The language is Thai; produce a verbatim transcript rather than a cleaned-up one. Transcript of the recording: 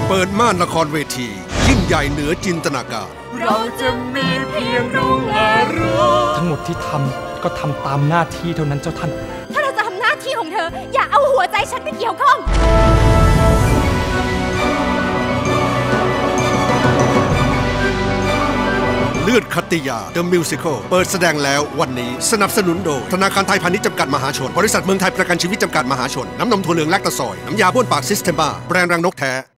เปิดม่านละครเวทียิ่งใหญ่เหนือจินตนาการเราจะมีเพียงรุ่งอรุณทั้งหมดที่ทำก็ทำตามหน้าที่เท่านั้นเจ้าท่านถ้าเราจะทำหน้าที่ของเธออย่าเอาหัวใจฉันไปเกี่ยวข้องเลือดคัตติยา The Musical เปิดแสดงแล้ววันนี้สนับสนุนโดยธนาคารไทยพาณิชย์จำกัดมหาชนบริษัทเมืองไทยประกันชีวิตจำกัดมหาชนน้ำนมถั่วเหลืองแลคตาซอยน้ำยาบ้วนปากซิสเทมบ้าแบรนด์รังนกแท้